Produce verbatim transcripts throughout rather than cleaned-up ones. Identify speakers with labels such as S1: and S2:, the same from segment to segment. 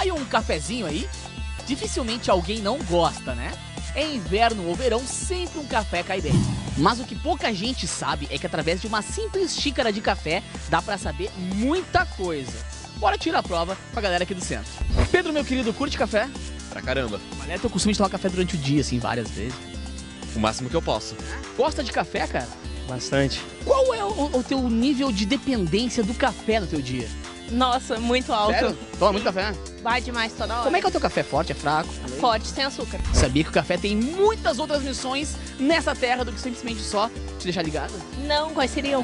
S1: Vai um cafezinho aí? Dificilmente alguém não gosta, né? É inverno ou verão, sempre um café cai bem. Mas o que pouca gente sabe é que através de uma simples xícara de café dá pra saber muita coisa. Bora tirar a prova com a galera aqui do centro. Pedro, meu querido, curte café?
S2: Pra caramba.
S1: Mas é teu costume de tomar café durante o dia, assim, várias vezes.
S2: O máximo que eu posso.
S1: Gosta de café, cara?
S3: Bastante.
S1: Qual é o, o teu nível de dependência do café no teu dia?
S4: Nossa, muito alto.
S1: Sério? Toma muito café?
S4: Vai demais toda hora.
S1: Como é que é o teu café? Forte, é fraco?
S4: Forte, sem açúcar.
S1: Sabia que o café tem muitas outras missões nessa terra do que simplesmente só te deixar ligado?
S4: Não, quais seriam?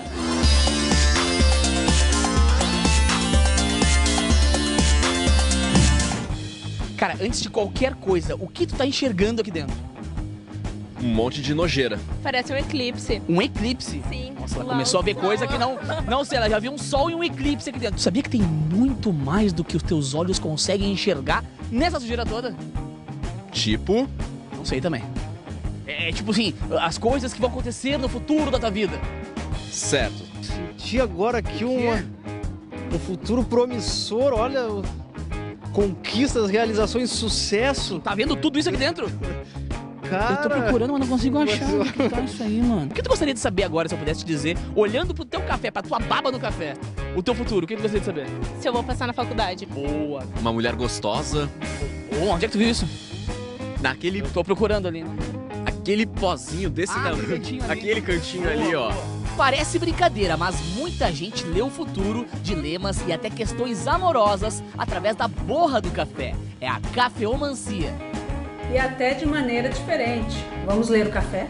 S1: Cara, antes de qualquer coisa, o que tu tá enxergando aqui dentro?
S2: Um monte de nojeira.
S4: Parece um eclipse.
S1: Um eclipse?
S4: Sim.
S1: Nossa, ela
S4: Lá
S1: começou a ver
S4: o
S1: coisa
S4: sol.
S1: que não... Não sei, ela já viu um sol e um eclipse aqui dentro. Tu sabia que tem muito mais do que os teus olhos conseguem enxergar nessa sujeira toda?
S2: Tipo,
S1: Não sei também. É tipo assim, as coisas que vão acontecer no futuro da tua vida.
S2: certo.
S3: Senti agora aqui uma, um futuro promissor, olha, o- conquistas, realizações, sucesso.
S1: Tá vendo tudo isso aqui dentro?
S3: Cara,
S1: Eu tô procurando, mas não consigo achar
S3: Mas-
S1: onde que tá isso aí, mano. O que tu gostaria de saber agora, se eu pudesse te dizer, olhando pro teu café, pra tua baba no café, o teu futuro, o que tu gostaria de saber?
S4: Se eu vou passar na faculdade.
S1: Boa.
S2: Uma mulher gostosa.
S1: Oh, onde é que tu viu isso?
S2: Naquele
S1: Tô procurando ali.
S2: aquele pozinho desse
S1: Ah,
S2: tamanho.
S1: aquele cantinho ali.
S2: Aquele cantinho ali, ó.
S1: Parece brincadeira, mas muita gente lê o futuro, dilemas e até questões amorosas através da borra do café. É a cafeomancia.
S5: E até de maneira diferente. Vamos ler o café?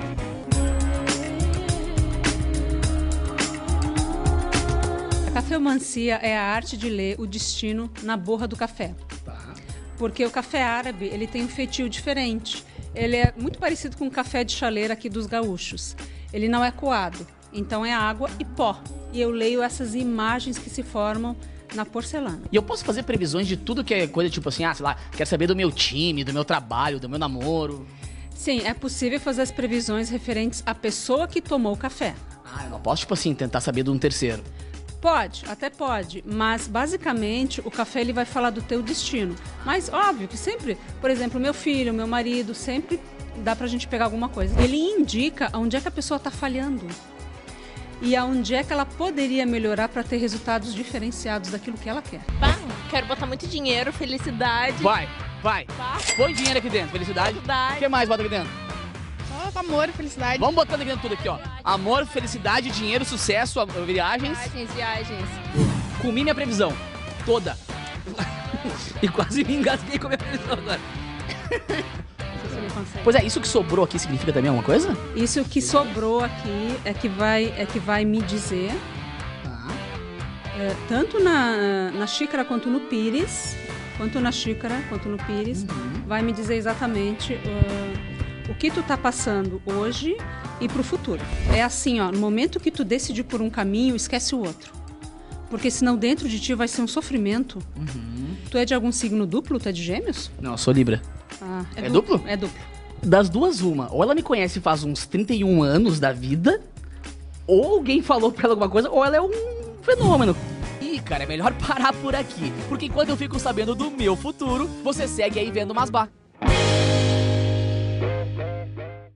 S5: A cafeomancia é a arte de ler o destino na borra do café. Porque o café árabe, ele tem um feitio diferente. Ele é muito parecido com o café de chaleira aqui dos gaúchos. Ele não é coado, então é água e pó. E eu leio essas imagens que se formam na porcelana.
S1: E eu posso fazer previsões de tudo que é coisa tipo assim, ah, sei lá, quero saber do meu time, do meu trabalho, do meu namoro.
S5: Sim, é possível fazer as previsões referentes à pessoa que tomou o café.
S1: Ah, eu não posso, tipo assim, tentar saber de um terceiro.
S5: Pode, até pode, mas basicamente o café ele vai falar do teu destino. Mas óbvio que sempre, por exemplo, meu filho, meu marido, sempre dá pra gente pegar alguma coisa. Ele indica onde é que a pessoa tá falhando e aonde é que ela poderia melhorar para ter resultados diferenciados daquilo que ela quer.
S4: Bah, quero botar muito dinheiro, felicidade.
S1: Vai, vai.
S4: Tá?
S1: Põe dinheiro aqui dentro, felicidade. O
S4: Felicidade.
S1: que mais bota aqui dentro?
S4: Só amor, felicidade.
S1: Vamos botando aqui dentro tudo aqui, ó. Amor, felicidade, dinheiro, sucesso, a- viagens.
S4: Viagens, viagens.
S1: Comi minha previsão. Toda. E quase me engasguei com a minha previsão agora.
S5: Se você não consegue.
S1: Pois é, isso que sobrou aqui significa também alguma coisa?
S5: Isso que sobrou aqui é que vai, é que vai me dizer,
S1: Tá.
S5: é, tanto na, na xícara quanto no pires, quanto na xícara quanto no pires, vai me dizer exatamente uh, o que tu tá passando hoje e pro futuro. É assim, ó, no momento que tu decidir por um caminho, esquece o outro. Porque senão dentro de ti vai ser um sofrimento. Tu é de algum signo duplo? Tu é de gêmeos?
S1: Não, eu sou Libra.
S5: Ah,
S1: É duplo?
S5: É duplo.
S1: Das duas, uma. Ou ela me conhece faz uns trinta e um anos da vida, ou alguém falou pra ela alguma coisa, ou ela é um fenômeno. Ih, cara, é melhor parar por aqui. Porque enquanto eu fico sabendo do meu futuro, você segue aí vendo umas bar.